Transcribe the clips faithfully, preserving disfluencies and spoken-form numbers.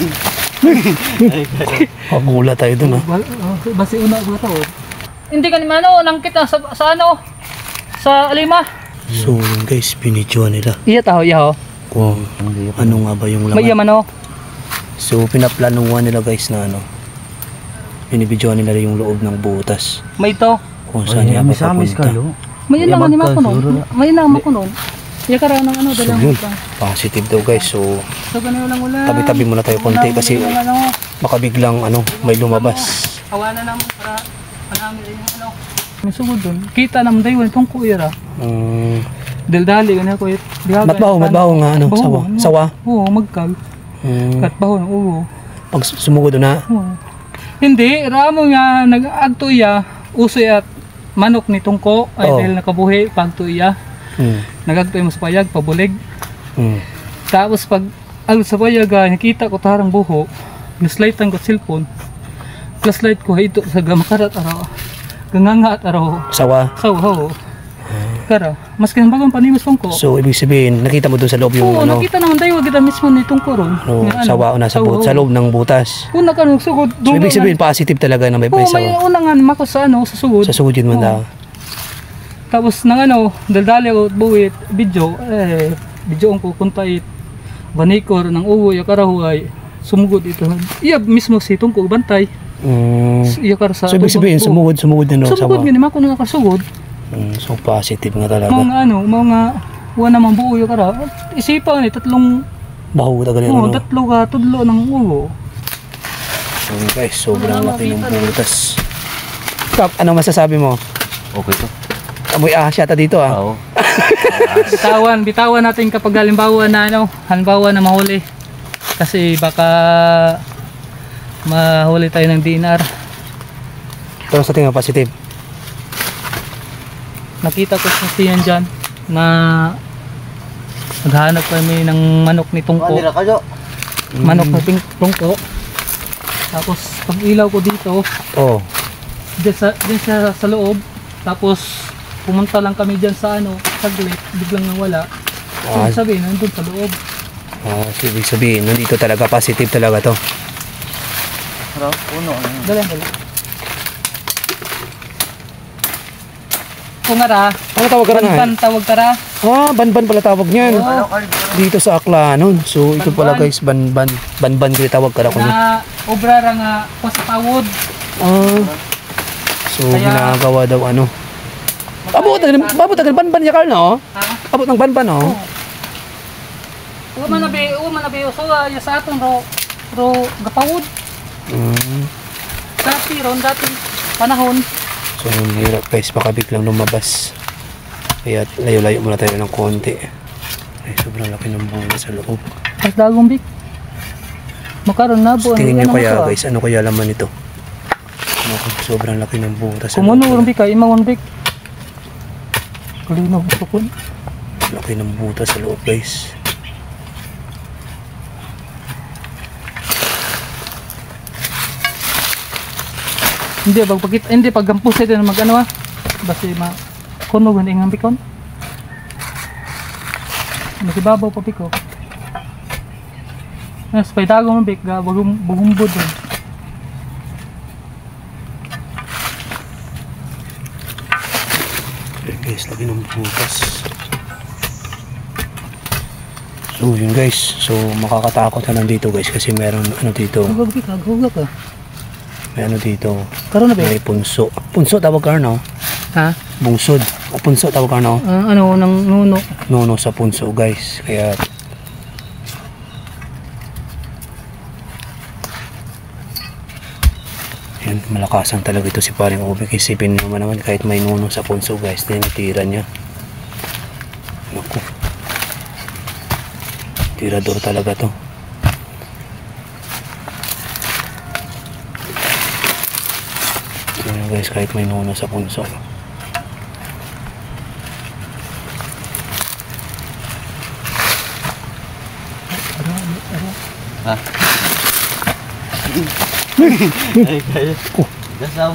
Pagula tayo dun ah. Basi una ba ito? Hindi ka naman ano, nangkita sa, sa ano? Sa Alima. So yun guys, binidyoan nila. Iya tao, iya ho. Kung ano nga ba yung laman. May yaman ho. So pinaplanuhan nila guys na ano. Binibidyoan nila yung loob ng butas. May ito. Kung saan niya papunta. May ilang ni Mako nun. May ilang Mako nun. Iya ka raw ng ano, so dalang yun, positive daw guys. So so ganun lang ulan. tabi-tabi muna tayo konti kasi baka biglang ano, may lumabas. Awanan naman para panami yung ano. May sugod dun. Kita naman dayo itong kuya ra. Mm. Daldali ganyan ko. Matbaho, matbaho nga ano, sawa. Sawa. Oo, magkal. Mm. Katbaho ng uwo. Pag sumugod na. Oo. Hindi, ramo nga nag-agto iya, usoy at manok ni tungko ay oh. dahil nakabuhi pagto iya. Mm. Nagagto mo sa payag, pabulig. Mm. Tapos pag alod sa payag, nakita ko tarang buho, naslightan ko cellphone. Flashlight ko ito sa gamakarat araw. Ganganga at araw. Sawa. Sawa ho. Kara, mas kanang bagong panimos tungko. So ibig sabihin, nakita mo doon sa loob yung Oo, ano? nakita naman tayo kita mismo ni tungko ron. No, nga, sawa o nasa sawa, but, sa loob ng butas. Una ka nung sugod. So ibig sabihin, positive talaga na may Oo, sawa. may una nga mako sa ano, sa sugod. Sa sugod yun man daw. Tapos nang ano, daldali ako buwit, video, eh, video ang kukuntait. Banikor ng uwoy, karahuay, sumugod ito. Iya mismo si tungko bantay. Mm. Iya kar sa. So ibig sabihin, sumugod, sumugod na no, sumugod sawa. nga, mako nung nakasugod. Mm, so positive nga talaga. Mga ano, mga wala namang buo yung kara. Isipan ni tatlong baho talaga oh, ano. tatlo ka tudlo ng uwo. So guys, sobrang laki ng butas. Kap, ano masasabi mo? Okay to. Amoy ahas yata dito ah. Oo. bitawan, bitawan natin kapag halimbawa na ano, halimbawa na mahuli. Kasi baka mahuli tayo ng D N R. Pero sa tingin positive. Nakita ko sa siyan dyan na naghahanap kami ng manok ni tungko. Manok na mm. tungko. Tapos pag ilaw ko dito, oh. dyan sa, dyan sa, sa loob. Tapos pumunta lang kami dyan sa ano, saglit, biglang nawala. So, ah, sabihin, nandun sa loob. Ah, so, ibig sabihin, nandito talaga, positive talaga to. Pero, uno. Dali, dali. Kung ara, ano tawag ka na nga? Banban tawag ka ra. Ah, banban pala tawag niyan. Oh. Dito sa Aklanon. So, ito pala guys, banban. Banban kaya tawag ka ra ko na. Obra ra nga pasatawod. Ah. So, kaya, ginagawa daw ano. Abot tagal, abot tagal banban ya Carl no? Ha? Abot ng banban no? Oh. Uwa man nabi, uwa man nabi so ya sa aton ro ro gapawod. Mm. Dati ron dati panahon. So, hirap guys, baka biglang lumabas. Kaya layo-layo muna tayo ng konti. Ay, sobrang laki ng bunga sa loob. Mas dagong big. Makaroon na buwan. Tingin nyo kaya guys, ano kaya laman ito? Sobrang laki ng bunga sa loob. Kumuno ron big kay imawon big. Kalinaw ko po. Laki ng buta sa loob guys. Hindi pag pagkita, hindi pag gampus ito na magano ah. Basta ma kuno gani ng bikon. Nakibabaw pa piko. Nas pay dago man bik ga bagum bagumbod din. Guys, lagi ng butas. So yun guys, so makakatakot na nandito guys kasi meron ano dito. Gugag ka, gugag ka. May ano dito. Karon na ba? May punso. Punso tawag ka no? Ha? Bungsod. O punso tawag ka no? Uh, ano nang nuno. Nuno sa punso guys. Kaya yan, malakasan talaga ito si paring Obik. Isipin naman naman kahit may nuno sa punso guys, tinitira niya. Naku. Tirador talaga to. Yan guys, kahit may nuno sa punso. Ha? Ay, kaya. Dasaw.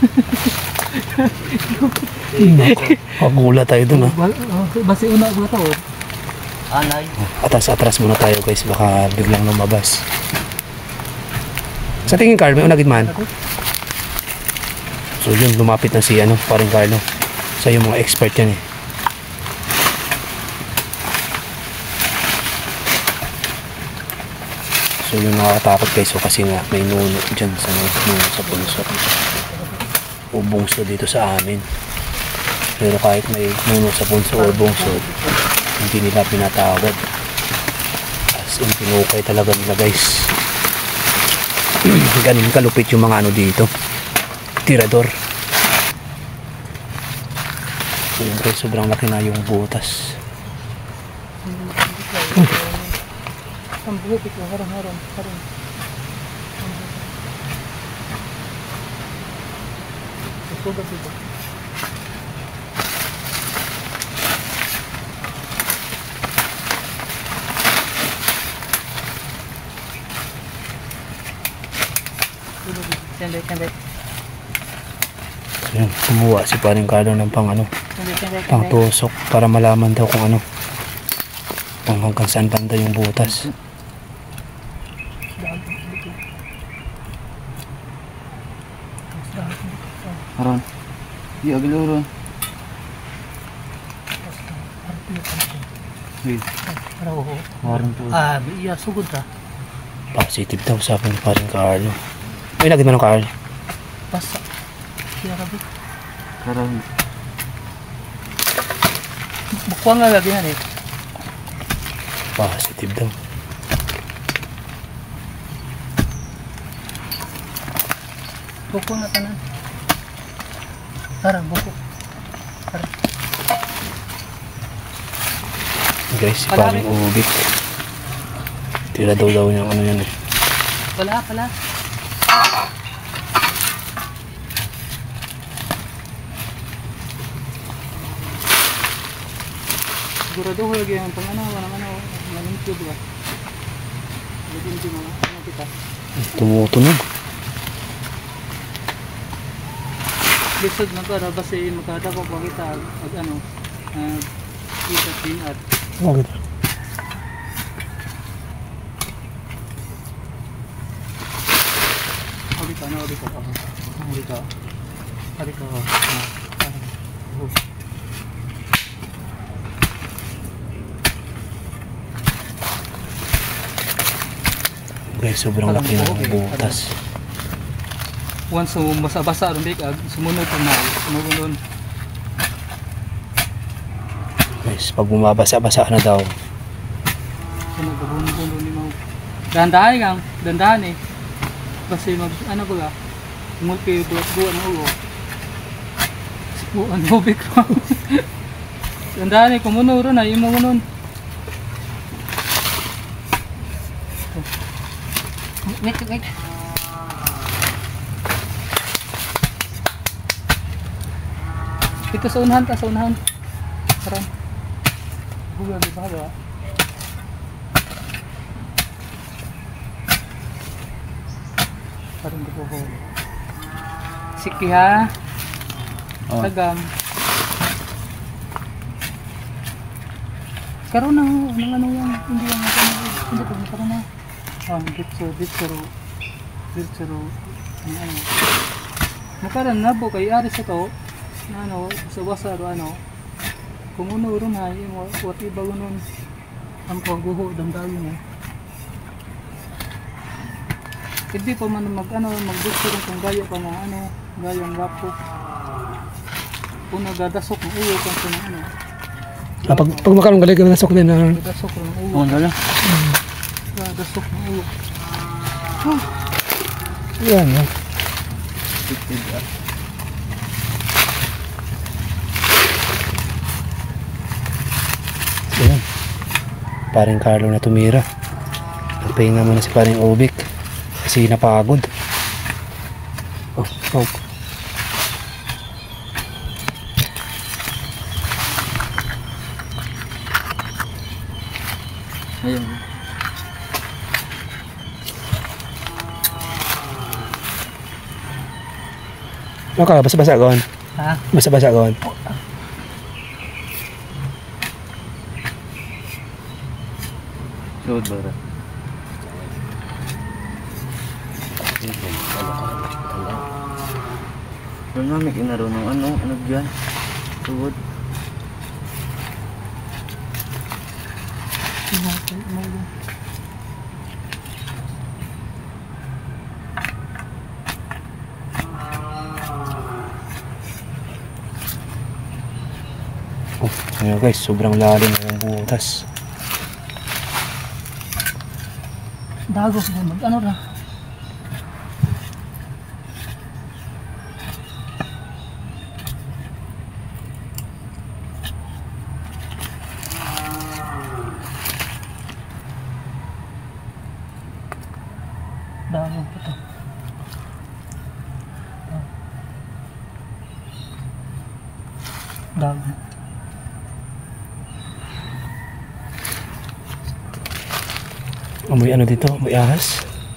Pagula tayo dun ha. Basi una ba ito? Anay. Atas-atras muna tayo guys, baka biglang lumabas. Sa tingin Carl, may unagid man. So yun, lumapit na si ano, paring Carlo. Sa yung mga expert yan eh. So yung nakakatakot guys, so kasi nga may nuno dyan sa nuno sa punsot. O bungso dito sa amin. Pero kahit may nuno sa punso o bungso, hindi nila pinatawad. As in, pinukay talaga nila guys. Ganun kalupit yung mga ano dito. Tirador. So yun guys, sobrang laki na yung butas. Ang buhok ito, harang-harang, harang. Sugat ito. Sandali, sandali. So yun, kumuha si paring Carlo ng pang ano, Sandali, sandali, pang sandali. tusok para malaman daw kung ano, kung hanggang saan banda yung butas. Aron. Di agil uron. Hey, Araw. aron to. Ah, iya sugod ta. Positive daw sabi ni paring Carlo. May nagid man ng Carl. Basta. Iya ka ba? Karon. Bukwang nga lagi yan eh. Positive daw. Bukwang na tanan. Harang, bukok. Guys, si paring ubik. Tira daw daw niyang ano yan eh. Pala, pala. Sigurado ko lagi ang pang ano, walang ano, manintyo ba? Lagi hindi mo, ano kita? Tumutunog. Lisod na para basi makada ko kita ag ano, uh, kita din at Okay. Abi ka, abi ka. Abi ka. Abi ka. Guys, sobrang laki ng butas. Once so basa-basa ron dik ag sumunod na sumunod. Guys, pag bumabasa-basa na daw. Sumunod buno ni mo. Dandahan kang, dandahan eh. Kasi mag ano ba? Multi buat-buat na ulo. Buwan tubig ko. Dandahan eh kumuno ron ay imo nun. Wait, wait. Ito sa unahan ta, sa unahan. Parang buga di ba ba? Parang di ko ko. Siki ha. Oh. Tagam. Karon na ng ano yung hindi yung hindi ko karon na. Ah, bitso, bitso, bitso, ano. Makaran na po kay ari sa to. Ano, sa wasa ro ano. Kung uno ron ha, yung wat iba nun ang pagguho damdamin mo. Hindi pa man mag ano, mag-bitso rin kung gaya pa nga ano, gayang wapo. Kung nagadasok ng ulo kung sa ano. Ah, pag, pag makarong galing kami nasok din na. Nagadasok ng ulo. Oh, dala. Nagadasok ng ulo. Yan, yan. Yan. Paring Carlo na tumira. Nagpahinga muna si paring Ubik. Kasi napagod. Oh, oh. Ayun. Okay, basa-basa gawin. Ha? Basa-basa gawin. Suod bara. Pero namin inaro ng ano, ano dyan? Tugod. Oh, ayan guys, sobrang lalim ng butas. Dagos mo mag ano ra. Dagos pa to. Dagos. Amoy ano dito? Amoy ahas?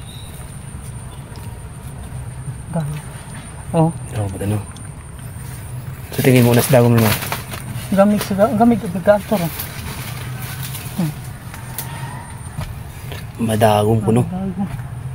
Dagos. Oh, Oo, ba't ano? So tingin mo, nas dagong mo. gamig sa gamig ang gator. Madagong puno. Dagos.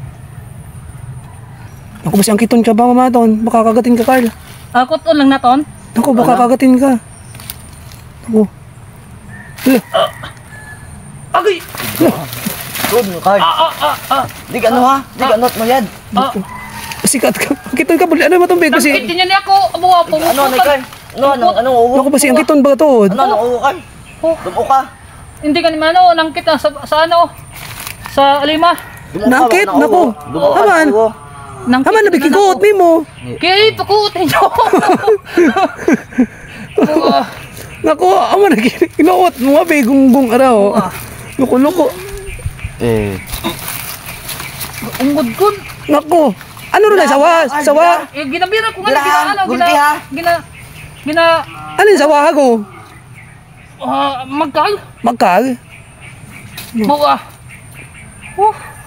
Ako ba si angkiton ka ba, mama ton? Baka kagatin ka, Carl. Ako to lang naton. Ako, baka kagatin ka. Ako. Hala. Agay. Good, Kay. Ah ah ah ah. Di ka ano ha? Di ka anot mo yan. Ah. Sikat ka. Angkiton ka, buli. Ano ba itong big? Kasi, Nakit niya ni ako. Amo ako. Ano, ano, Kay? Ano, ano, anong uwo? ako ba si angkiton ba ito? Ano, anong uwo, Kay? Oh, Dumo ka. hindi ka ni mano nangkit na sa, sa ano? Sa lima. Dumo ka, Nangkit? baka nauwo. Naku. Dumo ka, Aman. nauwo. Nangkit. Haman, nabikiguot ni mo. Kaya pakutin niyo. Oh, Naku, aman, kinuot mo nga, be, gunggong araw. Luko-luko. Eh. ungod kun. Naku. Ano rin na, sawa? Ay, Sawa? Eh ginabira ko nga Gila, gina ano gulpi, gina ha? gina gina Ano yung sawa ko? ah, magkal Magkag? mo ah. Oh,